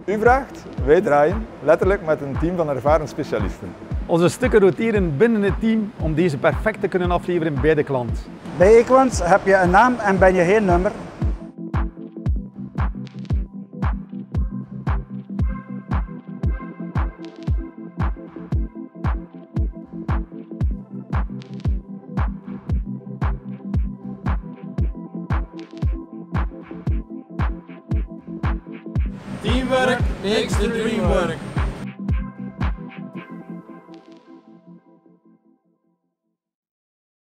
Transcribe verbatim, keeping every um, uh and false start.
U vraagt, wij draaien, letterlijk met een team van ervaren specialisten. Onze stukken roteren binnen het team om deze perfect te kunnen afleveren bij de klant. Bij Equans heb je een naam en ben je geen nummer. Teamwork makes the dream work.